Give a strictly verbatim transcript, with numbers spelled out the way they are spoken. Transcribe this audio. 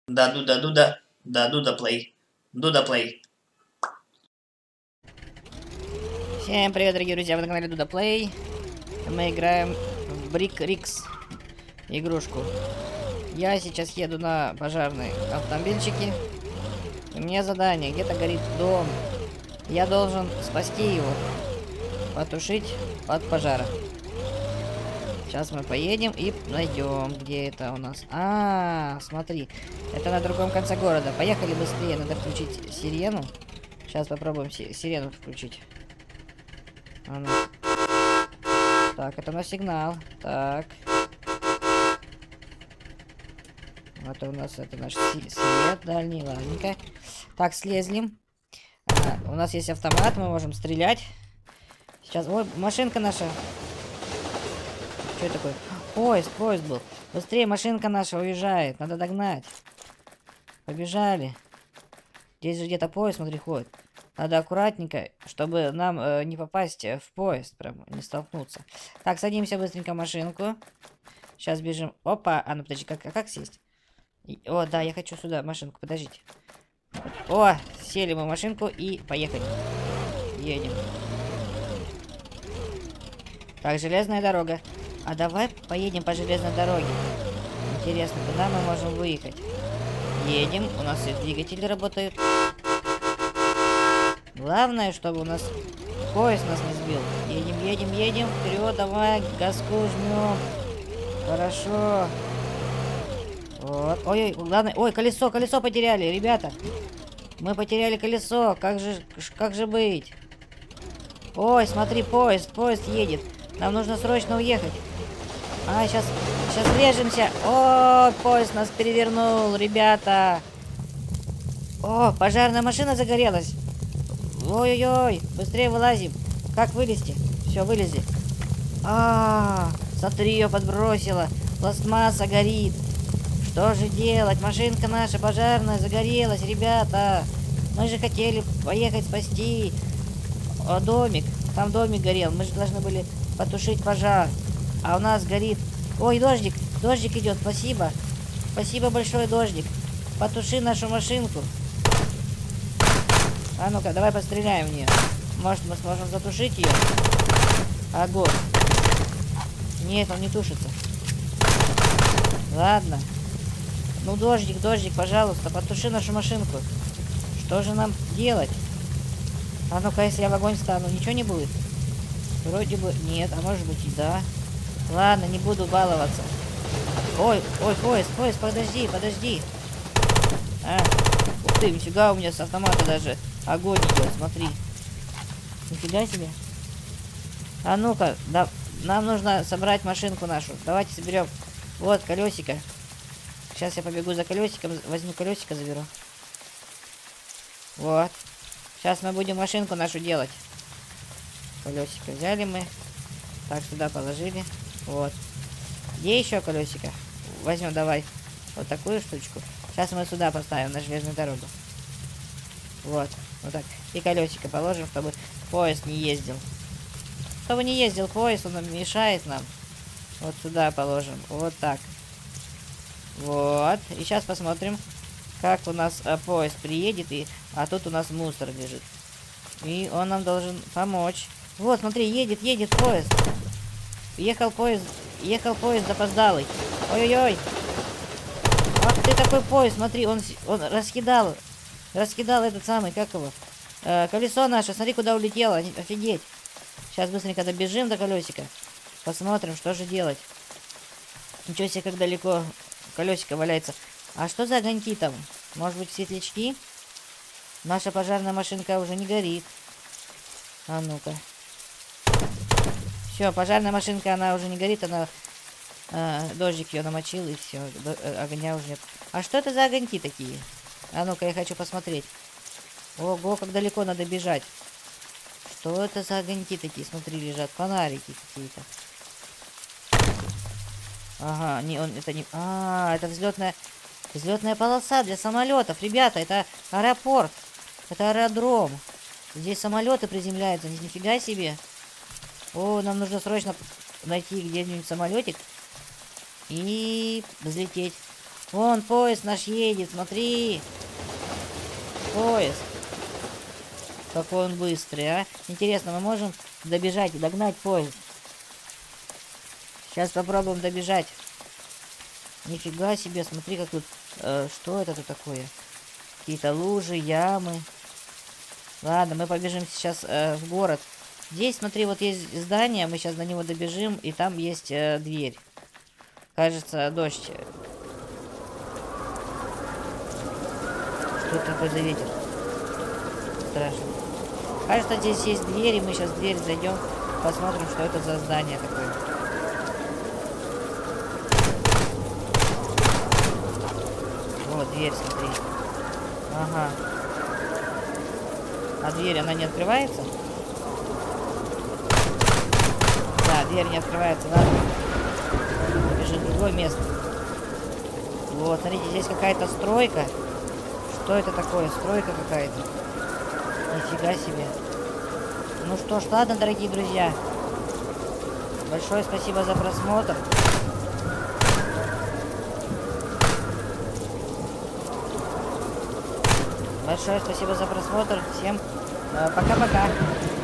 Да, дуда, дуда. Да, дуда плей. Дуда плей. Всем привет, дорогие друзья, вы на канале Дуда Плей. Мы играем в Брик Рикс игрушку. Я сейчас еду на пожарной автомобильчике. У меня задание, где-то горит дом. Я должен спасти его, потушить от пожара. Сейчас мы поедем и найдем, где это у нас. А, смотри, это на другом конце города. Поехали быстрее, надо включить сирену. Сейчас попробуем си сирену включить. А ну. Так, это у нас сигнал. Так. Вот у нас это наш свет дальний, ладненько. Так, слезли. А, у нас есть автомат, мы можем стрелять. Сейчас, ой, машинка наша. Что это такое? Поезд, поезд был. Быстрее, машинка наша уезжает, надо догнать. Побежали. Здесь же где-то поезд, смотри, ходит. Надо аккуратненько, чтобы нам э, не попасть в поезд, прям не столкнуться. Так, садимся быстренько в машинку. Сейчас бежим. Опа, а ну подожди, как, как сесть? И, о, да, я хочу сюда машинку, подождите. О, сели мы в машинку и поехали. Едем. Так, железная дорога. А давай поедем по железной дороге. Интересно, куда мы можем выехать? Едем, у нас и двигатели работают. Главное, чтобы у нас поезд нас не сбил. Едем, едем, едем. Вперед, давай, газку жмем. Хорошо. Вот. Ой, ой, главное. Ой, колесо, колесо потеряли, ребята. Мы потеряли колесо. Как же, как же быть? Ой, смотри, поезд, поезд едет. Нам нужно срочно уехать. А, сейчас, сейчас врежемся. О, поезд нас перевернул, ребята. О, пожарная машина загорелась. Ой-ой-ой, быстрее вылазим. Как вылезти? Все, вылезли. А, -а, -а смотри, ее подбросила. Пластмасса горит. Что же делать? Машинка наша пожарная загорелась, ребята. Мы же хотели поехать спасти О, домик. Там домик горел. Мы же должны были потушить пожар. А у нас горит... Ой, дождик. Дождик идет. Спасибо. Спасибо большое, дождик. Потуши нашу машинку. А ну-ка, давай постреляем в нее. Может, мы сможем затушить ее? Огонь. Нет, он не тушится. Ладно. Ну, дождик, дождик, пожалуйста, потуши нашу машинку. Что же нам делать? А ну-ка, если я в огонь стану, ничего не будет? Вроде бы нет, а может быть и да. Ладно, не буду баловаться. Ой, ой, поезд, поезд, подожди, подожди. А, ух ты, нифига, у меня с автомата даже огонь идет, смотри. Нифига себе. А ну-ка, да, нам нужно собрать машинку нашу. Давайте соберем. Вот, колесико. Сейчас я побегу за колесиком, возьму колесико, заберу. Вот. Сейчас мы будем машинку нашу делать. Колесико взяли мы. Так, сюда положили. Вот. Где еще колесико? Возьмем, давай. Вот такую штучку. Сейчас мы сюда поставим, на железную дорогу. Вот. Вот так. И колесико положим, чтобы поезд не ездил. Чтобы не ездил поезд, он мешает нам. Вот сюда положим. Вот так. Вот. И сейчас посмотрим, как у нас а, поезд приедет. И... А тут у нас мусор лежит. И он нам должен помочь. Вот, смотри, едет, едет поезд. Ехал поезд. Ехал поезд запоздалый. Ой-ой-ой. Ах ты такой поезд, смотри, он, он раскидал. Раскидал этот самый, как его? Э, колесо наше, смотри, куда улетело. Офигеть. Сейчас быстренько добежим до колесика. Посмотрим, что же делать. Ничего себе, как далеко колесико валяется. А что за огоньки там? Может быть, светлячки? Наша пожарная машинка уже не горит. А ну-ка. Все, пожарная машинка, она уже не горит, она... Э, дождик ее намочил, и все, огня уже нет. А что это за огоньки такие? А ну-ка, я хочу посмотреть. Ого, как далеко надо бежать. Что это за огоньки такие? Смотри, лежат фонарики какие-то. Ага, не, он, это не... А, это взлетная... Взлетная полоса для самолетов. Ребята, это аэропорт. Это аэродром. Здесь самолеты приземляются. Нифига себе. О, нам нужно срочно найти где-нибудь самолетик и взлететь. Вон поезд наш едет, смотри. Поезд. Какой он быстрый, а. Интересно, мы можем добежать и догнать поезд? Сейчас попробуем добежать. Нифига себе, смотри, как тут... Э, что это тут такое? Какие-то лужи, ямы. Ладно, мы побежим сейчас э, в город. Здесь, смотри, вот есть здание, мы сейчас до него добежим, и там есть э, дверь. Кажется, дождь. Что это такое за ветер? Страшно. Кажется, здесь есть дверь, и мы сейчас в дверь зайдем, посмотрим, что это за здание такое. Вот дверь, смотри. Ага. А дверь, она не открывается? Да, дверь не открывается, ладно. Бежим в другое место. Вот, смотрите, здесь какая-то стройка. Что это такое? Стройка какая-то. Нифига себе. Ну что ж, ладно, дорогие друзья. Большое спасибо за просмотр. Большое спасибо за просмотр. Всем пока-пока.